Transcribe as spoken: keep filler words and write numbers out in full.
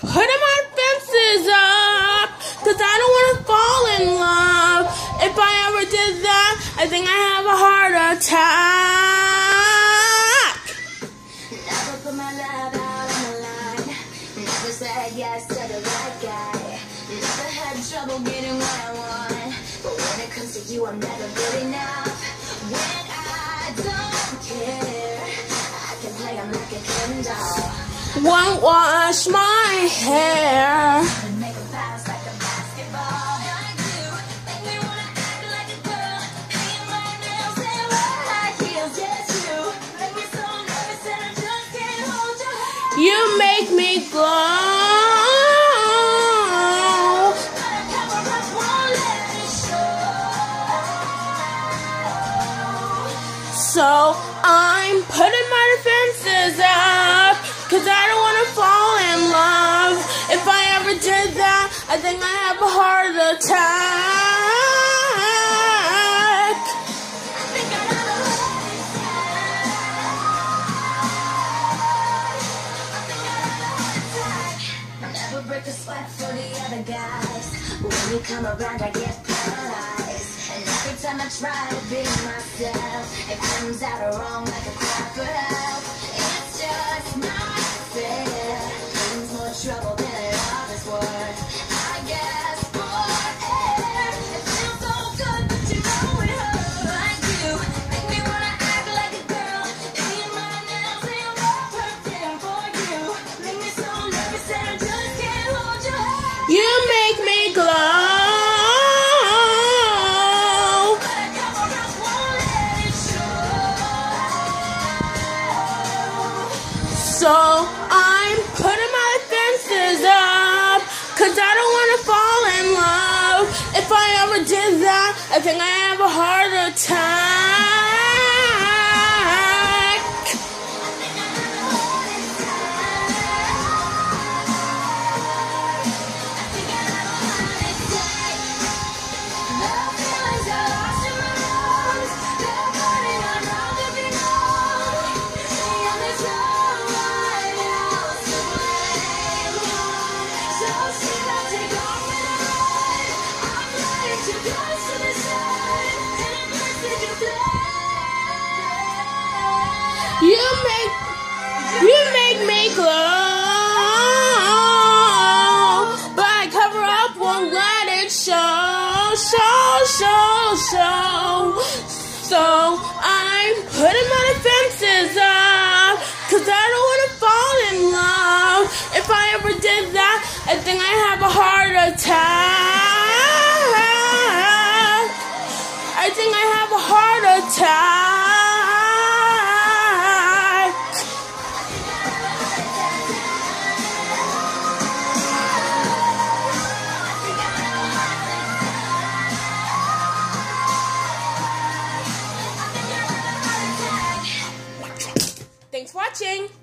putting my fences up, cause I don't want to fall in love. If I ever did that, I think I have a heart attack. Never put my love out on the line. Never said yes to the right guy. Never had trouble getting what I want. But when it comes to you, I'm never good enough. When I don't care, I can play 'em like a Ken doll. Won't wash my hair. And make 'em bounce like a basketball. Like you, make me wanna act like a girl. Paint my nails and wear high heels. Yes, you make me so nervous and I just can't hold your hand. You make me glow. So I'm putting my defenses up, cause I don't want to fall in love. If I ever did that, I think I have a heart attack. Never break a sweat for the other guys. When you come around, I get paralyzed. And every time I try to be myself, it comes out wrong like a cry for help. It's just not fair. Brings more trouble than it always worth. I guess for air, it feels so good, but you know it hurts. Like you, make me wanna act like a girl. Paint my nails and wear perfume for you. Make me so nervous that I just can't hold your hand. You make me glow. So I'm putting my fences up, cause I don't want to fall in love. If I ever did that, I think I have a heart attack. You make, you make me glow, but I cover up, won't let it show, show, show, show. So I'm putting my defenses up, cause I don't want to fall in love. If I ever did that, I think I have a heart attack. I think I have a heart attack. Thanks for watching.